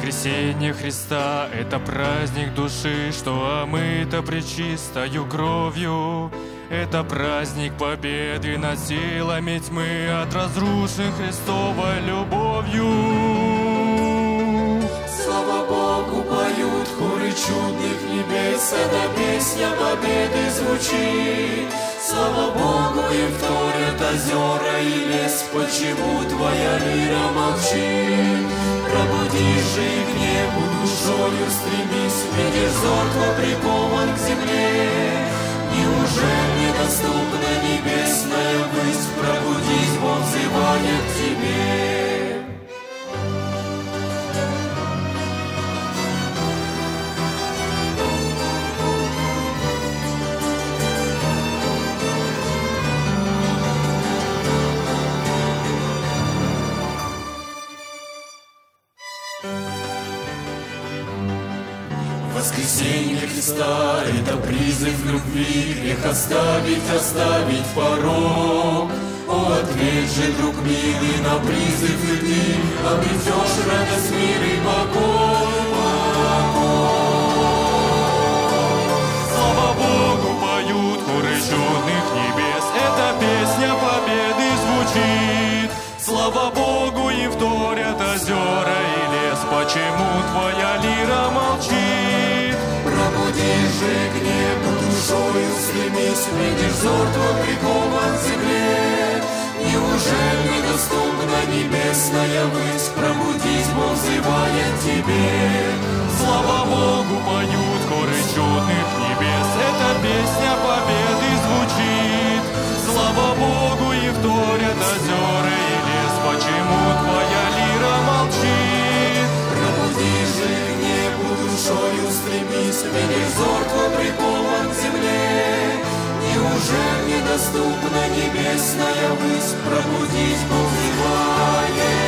Воскресение Христа — это праздник души, что омыта пречистою кровью. Это праздник победы над силами тьмы, от разрушен Христовой любовью. Слава Богу, поют хоры чудных небес, эта песня победы звучит. Слава Богу, им вторят озера и лес, почему твоя лира молчит? Пробудись же и к небу душою стремись, видишь, взор твой прикован к земле. Неужели недоступна небесная высь? Пробудись, Бог взывает к тебе. Воскресение Христа — это призыв к любви, грех оставить порог. О, ответь же, друг милый, на призыв и ты обретешь радость, мир и покой. Слава Богу, поют хоры чудных небес, эта песня победы звучит. Слава Богу, им вторят озера и лес, почему твоя лира молчит? Пробудись же к небу душою стремись, видишь, взор твой прикован к земле. Неужели недоступна небесная высь? Пробудись, Бог взывает тебе. Слава Богу, поют хоры чудных небес, эта песня победы звучит. Слава Богу, и вторят озера и лес, почему твоя лира молчит? Пробудись же к небу душою стремись, видишь, взор твой прикован к земле. Неужели недоступна небесная высь? Пробудись, Бог взывает.